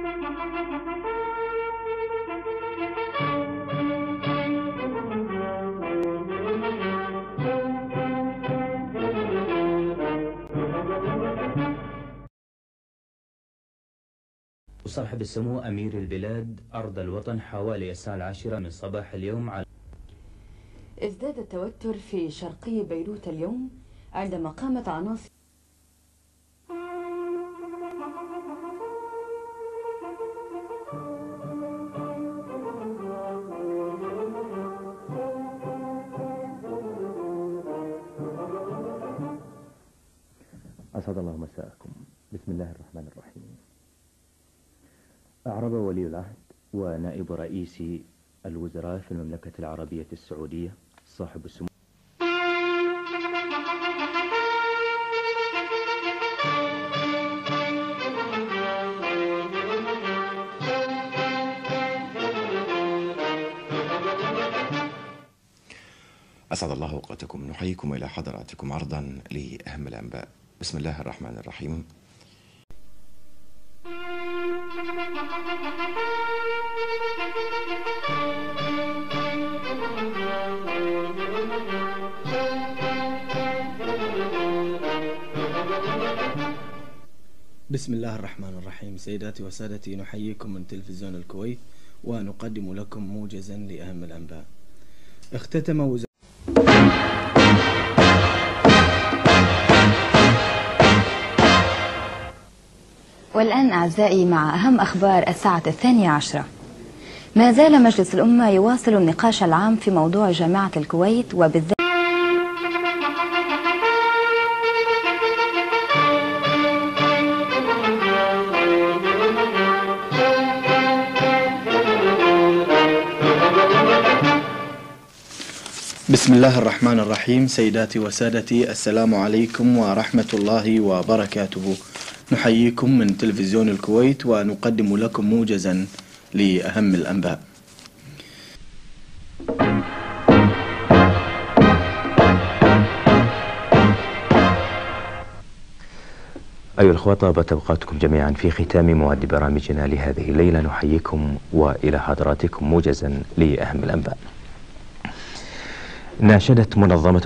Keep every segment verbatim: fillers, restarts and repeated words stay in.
صاحب السمو أمير البلاد أرض الوطن حوالي الساعة العاشرة من صباح اليوم. على ازداد التوتر في شرقي بيروت اليوم عندما قامت عناصر أسعد الله مساءكم. بسم الله الرحمن الرحيم. أعرب ولي العهد ونائب رئيس الوزراء في المملكة العربية السعودية صاحب السمو أسعد الله أوقاتكم. نحييكم إلى حضراتكم عرضا لأهم الأنباء. بسم الله الرحمن الرحيم. بسم الله الرحمن الرحيم. سيداتي وسادتي، نحييكم من تلفزيون الكويت ونقدم لكم موجزا لأهم الأنباء. اختتم وزارة والآن أعزائي مع أهم أخبار الساعة الثانية عشرة. ما زال مجلس الأمة يواصل النقاش العام في موضوع جامعة الكويت وبالذات بسم الله الرحمن الرحيم. سيداتي وسادتي، السلام عليكم ورحمة الله وبركاته. نحييكم من تلفزيون الكويت ونقدم لكم موجزا لأهم الأنباء. أيها الأخوة، طابت أوقاتكم جميعا. في ختام مواد برامجنا لهذه الليلة نحييكم وإلى حضراتكم موجزا لأهم الأنباء. ناشدت منظمة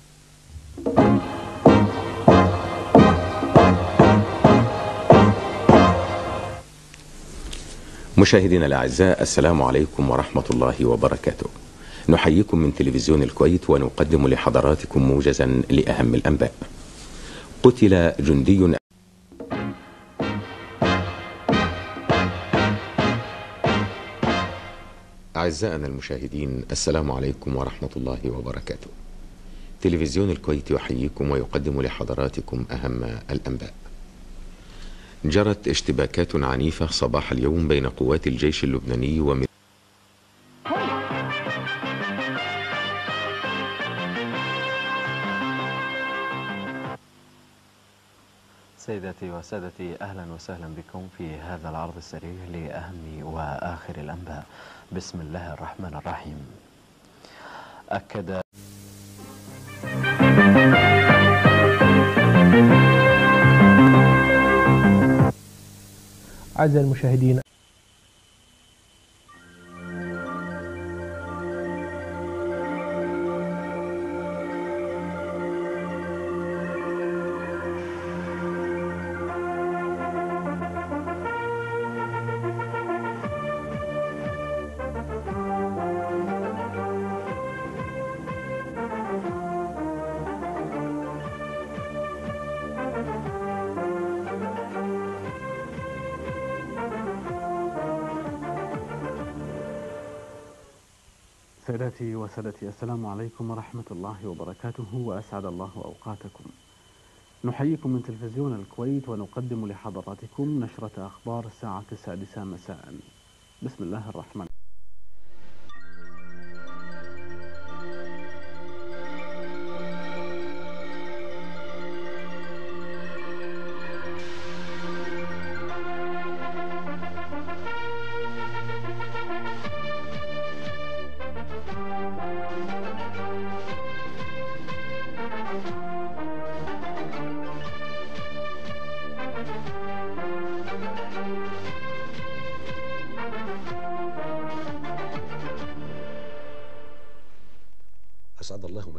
مشاهدينا الأعزاء، السلام عليكم ورحمة الله وبركاته. نحييكم من تلفزيون الكويت ونقدم لحضراتكم موجزا لأهم الأنباء. قتل جندي أعزائنا المشاهدين، السلام عليكم ورحمة الله وبركاته. تلفزيون الكويت يحييكم ويقدم لحضراتكم أهم الأنباء. جرت اشتباكات عنيفة صباح اليوم بين قوات الجيش اللبناني ومن سيداتي وسادتي، أهلا وسهلا بكم في هذا العرض السريع لأهم وآخر الأنباء. بسم الله الرحمن الرحيم. أكد أعزائي المشاهدين، سادتي وسادتي، السلام عليكم ورحمة الله وبركاته، وأسعد الله أوقاتكم. نحييكم من تلفزيون الكويت ونقدم لحضراتكم نشرة أخبار الساعة السادسة مساء. بسم الله الرحمن الرحيم.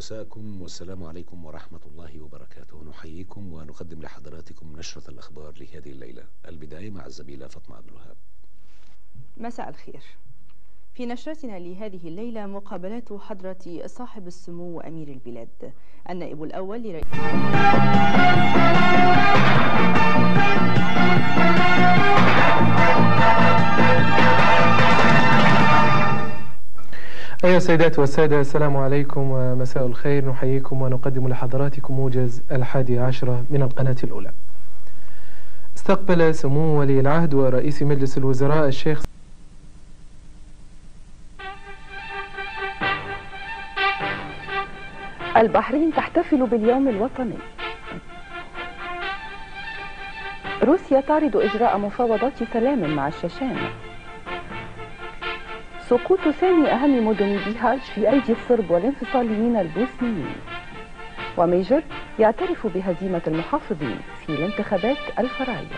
مساءكم والسلام عليكم ورحمة الله وبركاته. نحييكم ونقدم لحضراتكم نشرة الأخبار لهذه الليلة. البداية مع الزميلة فاطمة عبد الوهاب. مساء الخير. في نشرتنا لهذه الليلة مقابلات حضرة صاحب السمو أمير البلاد النائب الأول لرئيس أيها السيدات والسادة، السلام عليكم ومساء الخير. نحييكم ونقدم لحضراتكم موجز الحادي عشرة من القناة الأولى. استقبل سمو ولي العهد ورئيس مجلس الوزراء الشيخ البحرين تحتفل باليوم الوطني. روسيا تعرض إجراء مفاوضات سلام مع الشيشان. سقوط ثاني أهم مدن بيهاج في أيدي الصرب والانفصاليين البوسنيين. وميجر يعترف بهزيمة المحافظين في الانتخابات الفرعية.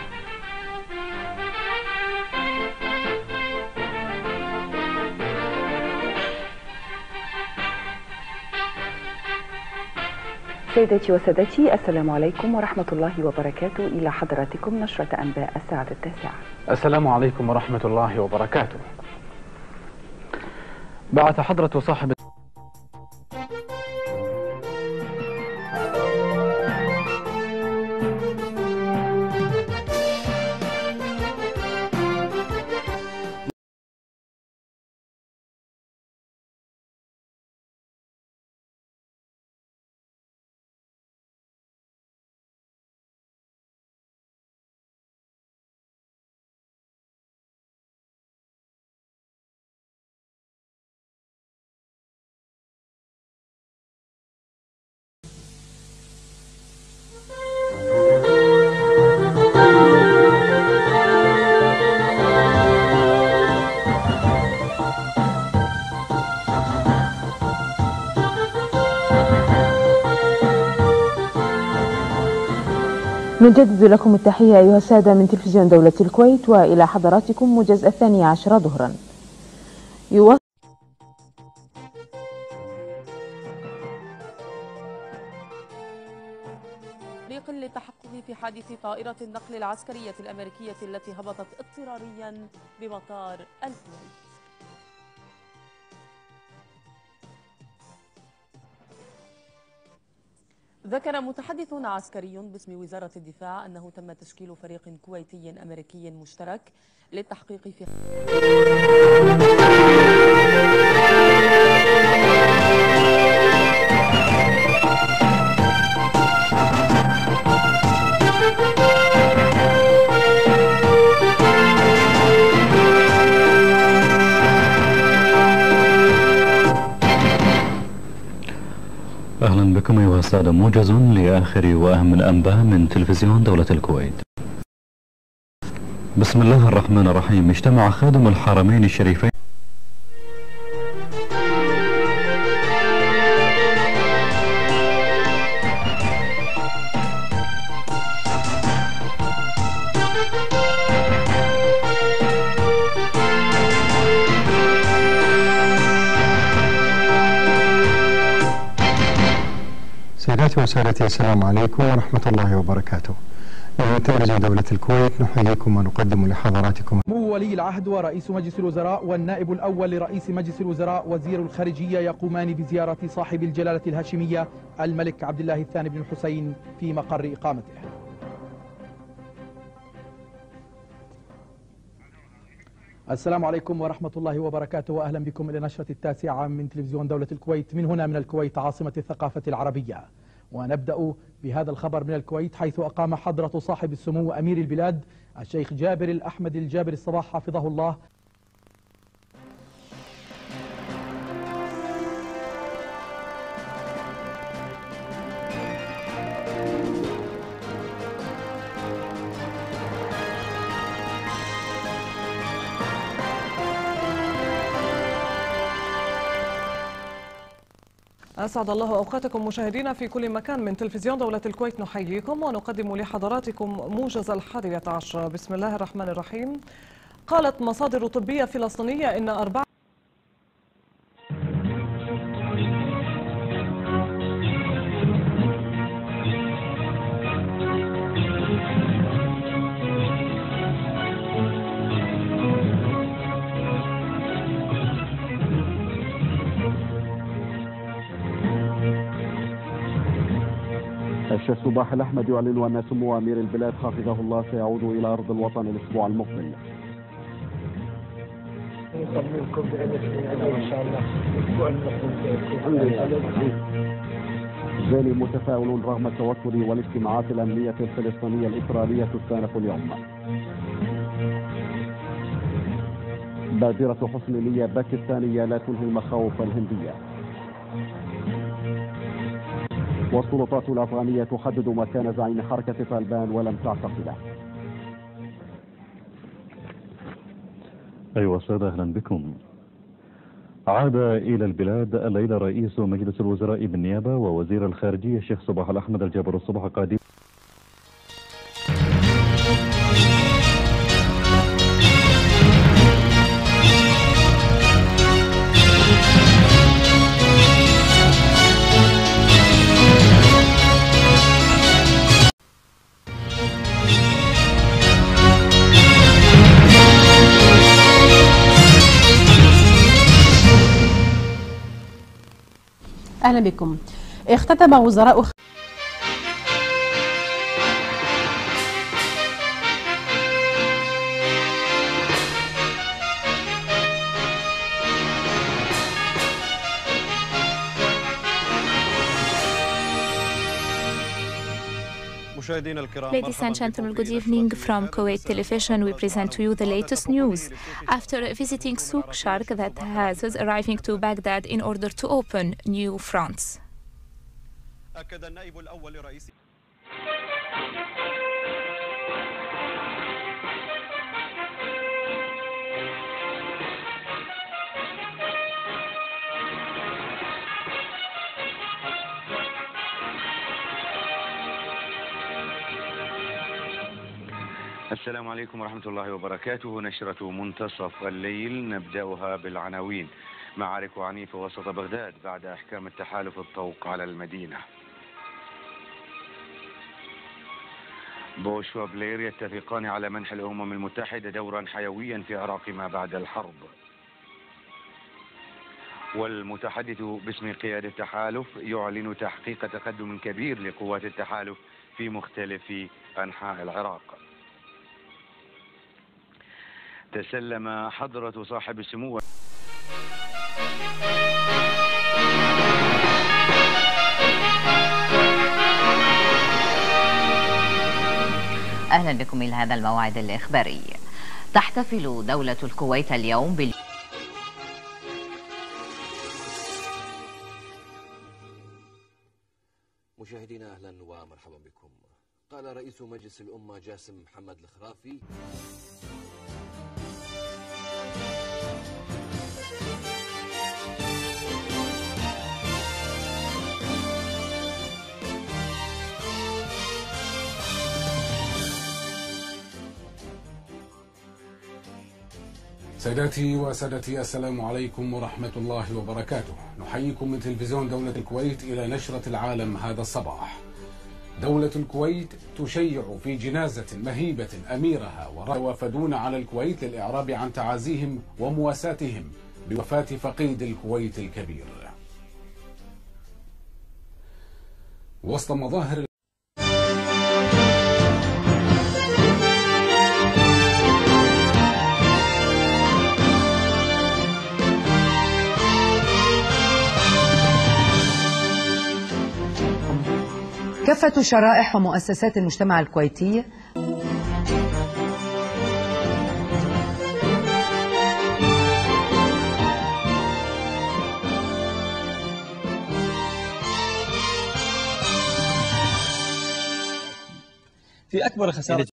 سيداتي وسادتي، السلام عليكم ورحمة الله وبركاته. إلى حضراتكم نشرة أنباء الساعة التاسعة. السلام عليكم ورحمة الله وبركاته. بعث حضرة صاحب نجدد لكم التحية أيها السادة من تلفزيون دولة الكويت، وإلى حضراتكم موجز الثاني عشر ظهرا. يواصل طريق للتحقق في حادث طائرة النقل العسكرية الأمريكية التي هبطت اضطراريا بمطار الكويت. ذكر متحدث عسكري باسم وزارة الدفاع أنه تم تشكيل فريق كويتي أمريكي مشترك للتحقيق في أهلا بكم أيها السادة، موجز لآخر وأهم الأنباء من تلفزيون دولة الكويت. بسم الله الرحمن الرحيم. اجتمع خادم الحرمين الشريفين سيداتي وسادتي، السلام عليكم ورحمة الله وبركاته. من تلفزيون دولة الكويت نحييكم ونقدم لحضراتكم سمو ولي العهد ورئيس مجلس الوزراء والنائب الأول لرئيس مجلس الوزراء وزير الخارجية يقومان بزيارة صاحب الجلالة الهاشمية الملك عبد الله الثاني بن الحسين في مقر إقامته. السلام عليكم ورحمة الله وبركاته، وأهلا بكم إلى نشرة التاسعة من تلفزيون دولة الكويت من هنا من الكويت عاصمة الثقافة العربية. ونبدأ بهذا الخبر من الكويت، حيث أقام حضرة صاحب السمو أمير البلاد الشيخ جابر الأحمد الجابر الصباح حفظه الله أسعد الله أوقاتكم مشاهدينا في كل مكان من تلفزيون دولة الكويت. نحييكم ونقدم لحضراتكم موجز الحادية عشر. بسم الله الرحمن الرحيم. قالت مصادر طبية فلسطينية إن أربعة الشيخ صباح الأحمد يعلن أن سمو أمير البلاد حفظه الله سيعود إلى أرض الوطن الأسبوع المقبل. نطمنكم بأن إن شاء الله الأسبوع المقبل. جالي متفاؤل رغم التوتر والاجتماعات الأمنية الفلسطينية الإسرائيلية تستأنف اليوم. بادرة حسن نية باكستانية لا تلهي المخاوف الهندية. والسلطات الأفغانية تحدد مكان زعيم حركة طالبان ولم تعتقله. أيها السادة أهلا بكم. عاد إلى البلاد الليلة رئيس مجلس الوزراء بالنيابة ووزير الخارجية الشيخ صباح الأحمد الجابر الصبح قادم. أهلا بكم. اختتم وزراء Ladies and gentlemen, good evening from Kuwait Television. We present to you the latest news. After visiting Souk Shark that has arriving to Baghdad in order to open new fronts. السلام عليكم ورحمة الله وبركاته. نشرة منتصف الليل نبدأها بالعناوين. معارك عنيفة وسط بغداد بعد أحكام التحالف الطوق على المدينة. بوش وبلير يتفقان على منح الأمم المتحدة دورا حيويا في عراق ما بعد الحرب. والمتحدث باسم قيادة التحالف يعلن تحقيق تقدم كبير لقوات التحالف في مختلف أنحاء العراق. تسلم حضرة صاحب السمو أهلا بكم إلى هذا الموعد الإخباري. تحتفل دولة الكويت اليوم بال مشاهدينا أهلا ومرحبا بكم. قال رئيس مجلس الأمة جاسم محمد الخرافي سيداتي وسادتي السلام عليكم ورحمة الله وبركاته. نحييكم من تلفزيون دولة الكويت إلى نشرة العالم هذا الصباح. دولة الكويت تشيع في جنازة مهيبة أميرها ووافدون على الكويت للإعراب عن تعازيهم ومواساتهم بوفاة فقيد الكويت الكبير. وسط مظاهر كافة شرائح ومؤسسات المجتمع الكويتي في أكبر خسارة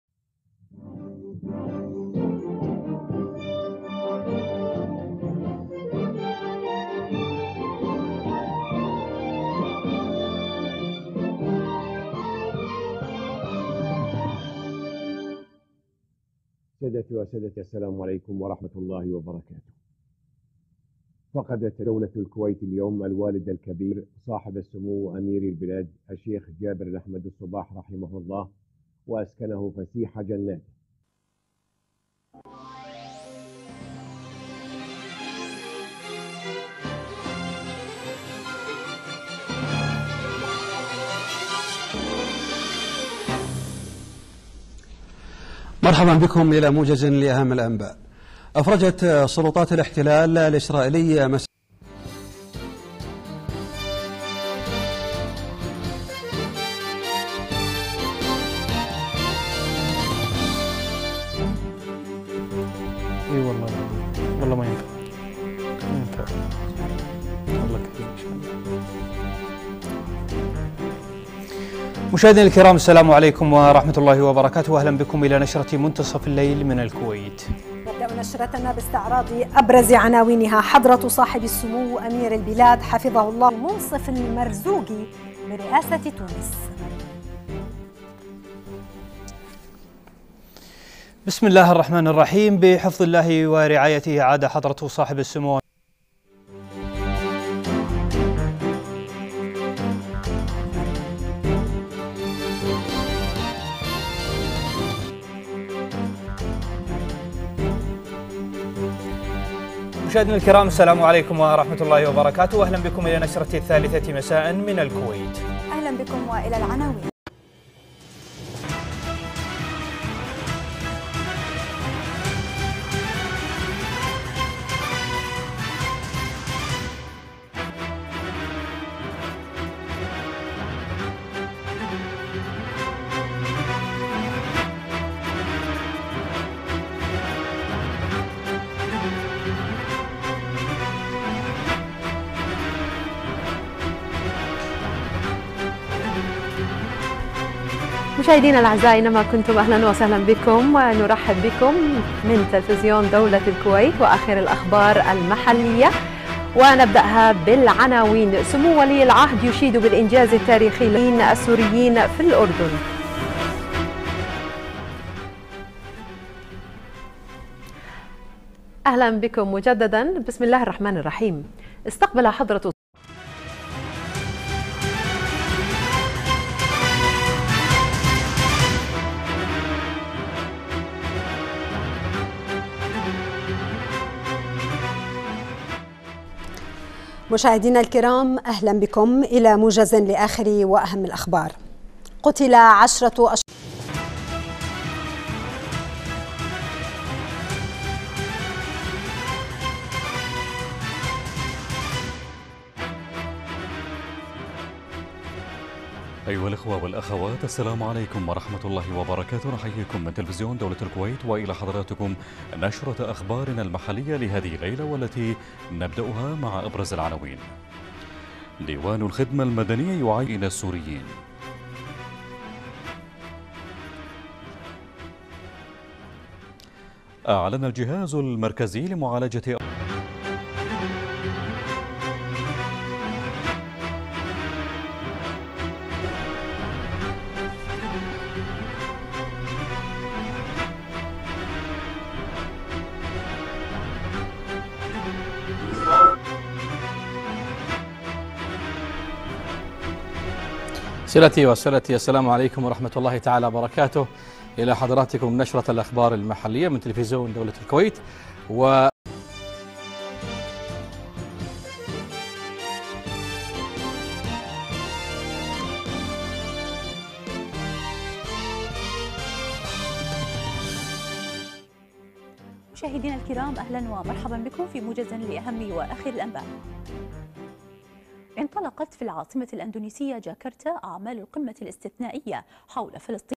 سادتي وسادتي السلام عليكم ورحمة الله وبركاته. فقدت دولة الكويت اليوم الوالد الكبير صاحب السمو أمير البلاد الشيخ جابر أحمد الصباح رحمه الله وأسكنه فسيح جناته. مرحبا بكم إلى موجز لأهم الأنباء. أفرجت سلطات الاحتلال الإسرائيلية مس... اي والله والله ما ينفع ما ينفع والله كثير ان شاء الله. مشاهدينا الكرام السلام عليكم ورحمة الله وبركاته، وأهلا بكم إلى نشرة منتصف الليل من الكويت. نبدأ نشرتنا باستعراض أبرز عناوينها. حضرة صاحب السمو أمير البلاد حفظه الله منصف المرزوقي برئاسة تونس. بسم الله الرحمن الرحيم. بحفظ الله ورعايته عاد حضرة صاحب السمو مشاهدينا الكرام السلام عليكم ورحمة الله وبركاته، وأهلا بكم إلى نشرة الثالثة مساء من الكويت. أهلا بكم وإلى العناوين. مشاهدينا الأعزاء أينما كنتم أهلا وسهلا بكم، ونرحب بكم من تلفزيون دولة الكويت وآخر الأخبار المحلية، ونبدأها بالعناوين. سمو ولي العهد يشيد بالإنجاز التاريخي للسوريين في الأردن. أهلا بكم مجددا. بسم الله الرحمن الرحيم. استقبل حضرة مشاهدينا الكرام أهلا بكم إلى موجز لآخر وأهم الأخبار. قتل عشرة أشخاص أيها الأخوة والأخوات السلام عليكم ورحمة الله وبركاته، نحييكم من تلفزيون دولة الكويت وإلى حضراتكم نشرة أخبارنا المحلية لهذه الليلة، والتي نبدأها مع أبرز العناوين. ديوان الخدمة المدنية يعين السوريين. أعلن الجهاز المركزي لمعالجة سيرتي وسيرتي السلام عليكم ورحمة الله تعالى وبركاته، إلى حضراتكم نشرة الأخبار المحلية من تلفزيون دولة الكويت. و مشاهدينا الكرام أهلا ومرحبا بكم في موجز لأهم وآخر الأنباء. انطلقت في العاصمة الأندونيسية جاكرتا أعمال القمة الاستثنائية حول فلسطين.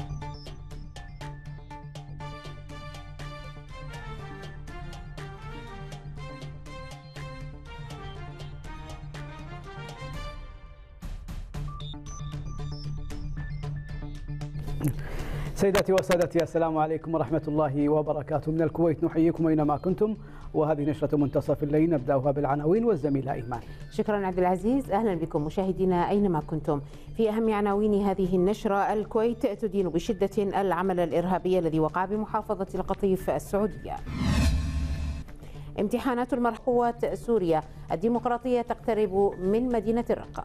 سيداتي وسادتي السلام عليكم ورحمة الله وبركاته. من الكويت نحييكم أينما كنتم، وهذه نشرة منتصف الليل نبدأها بالعناوين والزميلة إيمان. شكرا عبد العزيز. أهلا بكم مشاهدينا أينما كنتم. في أهم عناوين هذه النشرة: الكويت تدين بشدة العمل الإرهابي الذي وقع بمحافظة القطيف السعودية. امتحانات المرحوات سوريا، الديمقراطية تقترب من مدينة الرقة.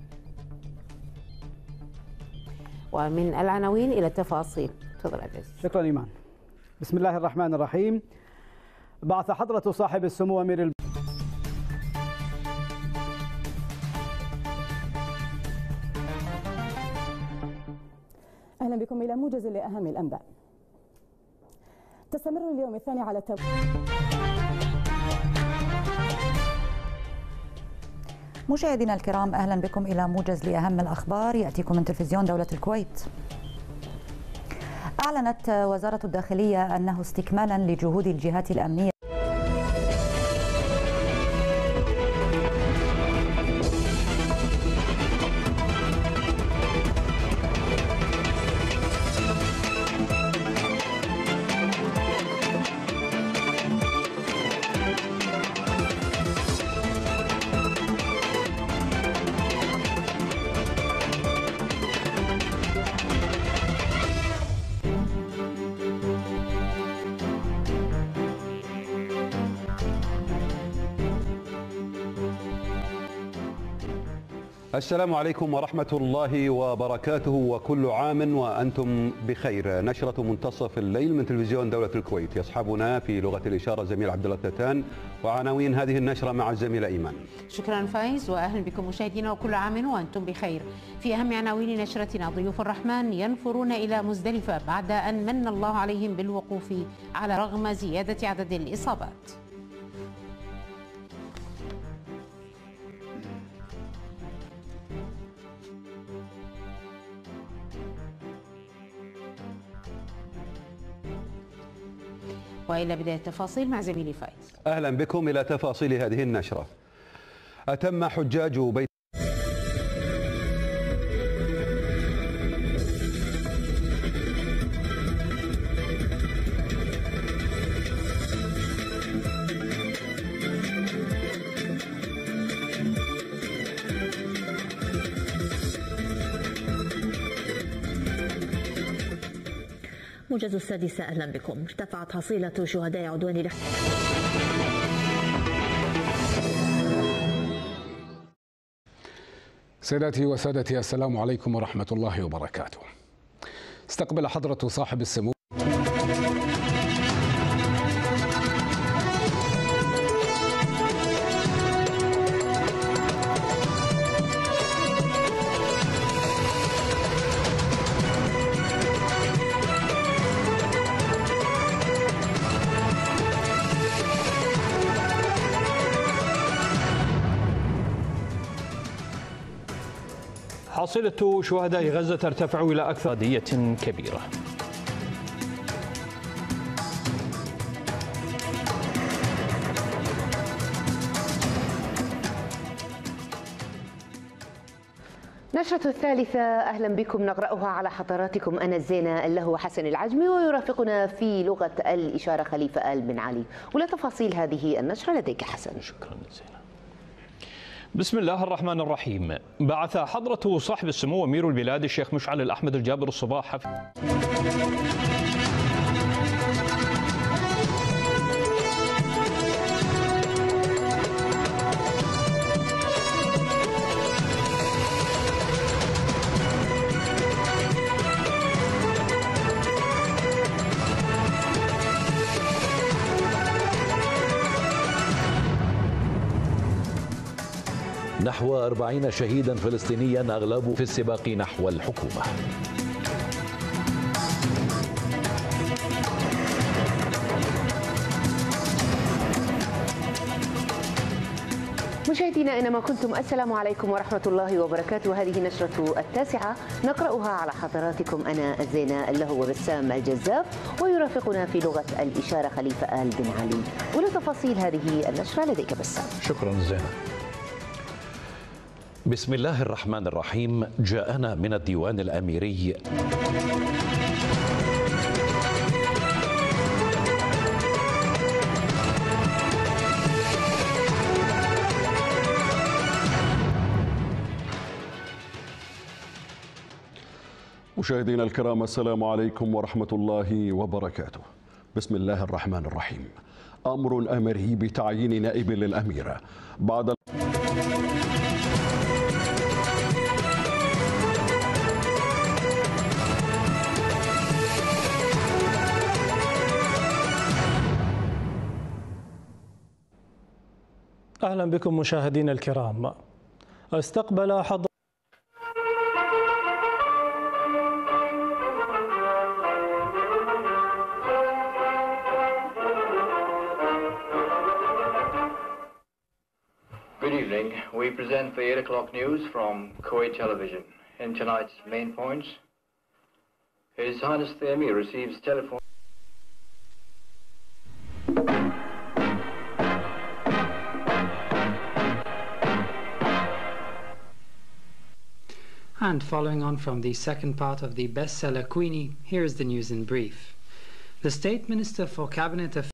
ومن العناوين إلى التفاصيل. تفضل عبد العزيز. شكرا إيمان. بسم الله الرحمن الرحيم. بعث حضرة صاحب السمو أمير الب... أهلا بكم إلى موجز لأهم الأنباء. تستمر اليوم الثاني على التو... مشاهدينا الكرام، أهلا بكم إلى موجز لأهم الأخبار يأتيكم من تلفزيون دولة الكويت. أعلنت وزارة الداخلية أنه استكمالا لجهود الجهات الأمنية السلام عليكم ورحمة الله وبركاته، وكل عام وأنتم بخير. نشرة منتصف الليل من تلفزيون دولة الكويت، يصحبنا في لغة الإشارة الزميل عبد الله التتان، وعناوين هذه النشرة مع الزميلة إيمان. شكرا فايز، وأهلا بكم مشاهدينا وكل عام وأنتم بخير. في أهم عناوين نشرتنا، ضيوف الرحمن ينفرون إلى مزدلفة بعد أن من الله عليهم بالوقوف على رغم زيادة عدد الإصابات. وإلى بداية التفاصيل مع زميلي فايز. أهلا بكم إلى تفاصيل هذه النشرة. أتم حجاج بيت موجز السادسة، أهلا بكم. ارتفعت حصيلة شهداء عدوان الاحتلال. سيداتي وسادتي، السلام عليكم ورحمة الله وبركاته. استقبل حضرة صاحب السمو حصيلة شهداء غزة ترتفع إلى أكثر قضية كبيرة. نشرة الثالثة، أهلا بكم، نقرأها على حضراتكم. أنا الزينة اللهو حسن العجمي، ويرافقنا في لغة الإشارة خليفة آل بن علي. ولا تفاصيل هذه النشرة لديك حسن. شكرا زينة. بسم الله الرحمن الرحيم. بعث حضرة صاحب السمو أمير البلاد الشيخ مشعل الأحمد الجابر الصباح نحو أربعين شهيدا فلسطينيا أغلبهم في السباق نحو الحكومة. مشاهدينا أينما كنتم، السلام عليكم ورحمة الله وبركاته. هذه نشرة التاسعة نقرأها على حضراتكم. أنا الزينة اللهو بسام الجزاف، ويرافقنا في لغة الإشارة خليفة آل بن علي. ولتفاصيل هذه النشرة لديك بسام. شكرا زينة. بسم الله الرحمن الرحيم. جاءنا من الديوان الأميري مشاهدينا الكرام، السلام عليكم ورحمة الله وبركاته. بسم الله الرحمن الرحيم. أمر أمري بتعيين نائب للأميرة بعد أهلا بكم مشاهدينا الكرام. استقبل حضر evening. We present the eight o'clock news from Kuwait Television. In tonight's main points, His Highness the Emir receives telephone. And following on from the second part of the bestseller Queenie, here is the news in brief. The State Minister for Cabinet Affairs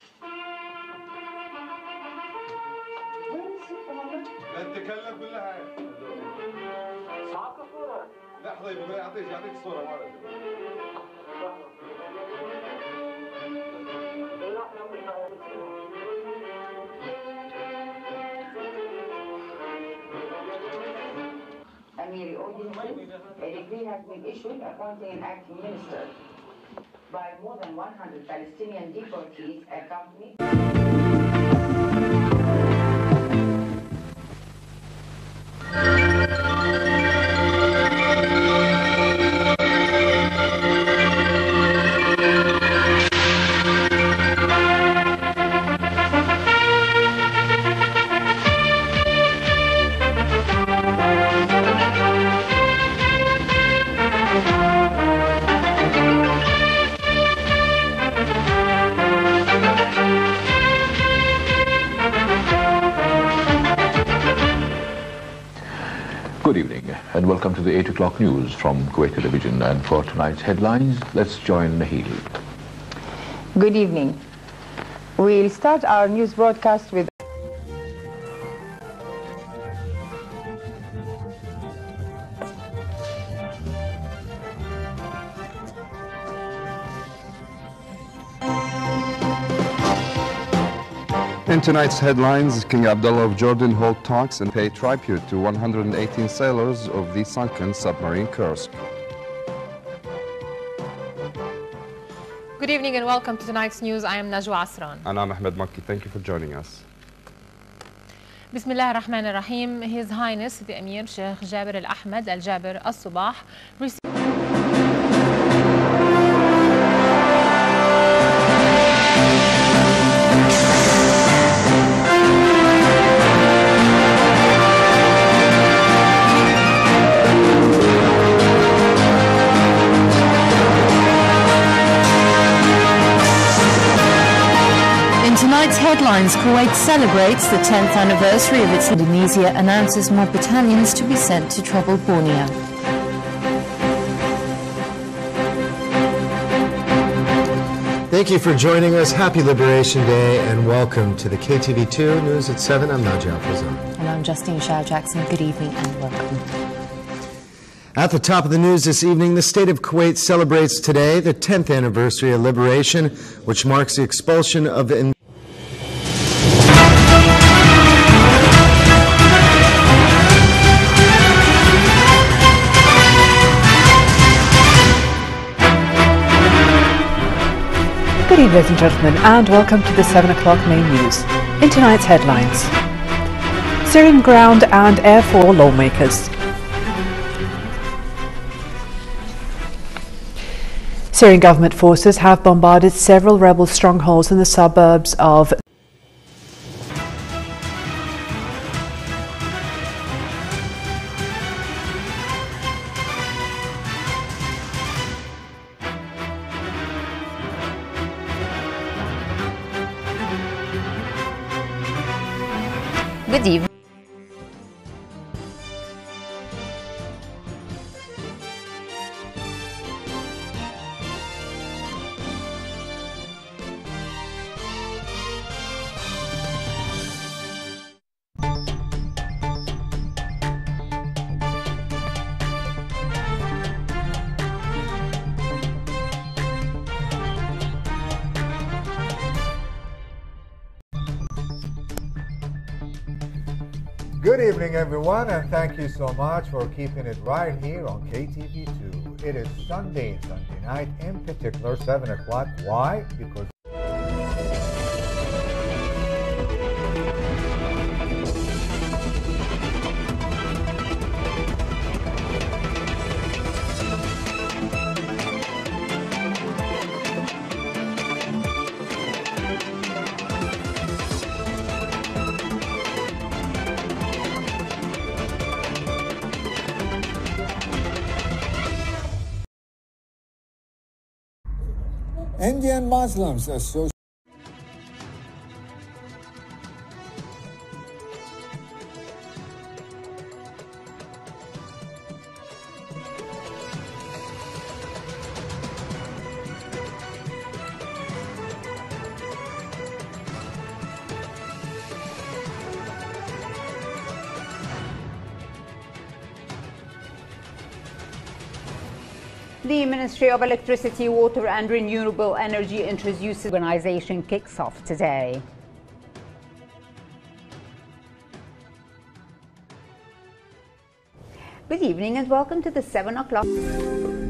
Amiri Audiences, a decree has been issued appointing an acting minister by more than one hundred Palestinian deportees accompanied. Good evening and welcome to the eight o'clock news from Kuwait Television, and for tonight's headlines, let's join Nahil. Good evening. We'll start our news broadcast with In tonight's headlines, King Abdullah of Jordan hold talks and pay tribute to one hundred eighteen sailors of the sunken submarine Kursk. Good evening and welcome to tonight's news. I am Najwa Asran. And I'm Ahmed Makki. Thank you for joining us. Bismillah ar-Rahman ar-Rahim. His Highness the Emir Sheikh Jaber al-Ahmed al-Jaber al-Subah received tonight's headlines, Kuwait celebrates the tenth anniversary of its. Indonesia announces more battalions to be sent to troubled Borneo. Thank you for joining us. Happy Liberation Day and welcome to the K T V two News at seven. I'm Najah Fazan. And I'm Justine Shah Jackson. Good evening and welcome. At the top of the news this evening, the state of Kuwait celebrates today the tenth anniversary of liberation, which marks the expulsion of the Good evening, ladies and gentlemen, and welcome to the seven o'clock main news. In tonight's headlines, Syrian ground and air force lawmakers. Syrian government forces have bombarded several rebel strongholds in the suburbs of Good evening. Good evening, everyone, and thank you so much for keeping it right here on K T V two. It is Sunday, Sunday night, in particular, seven o'clock. Why? Because Indian Muslims associate. The Ministry of Electricity, Water and Renewable Energy introduces organization kicks off today. Good evening and welcome to the seven o'clock.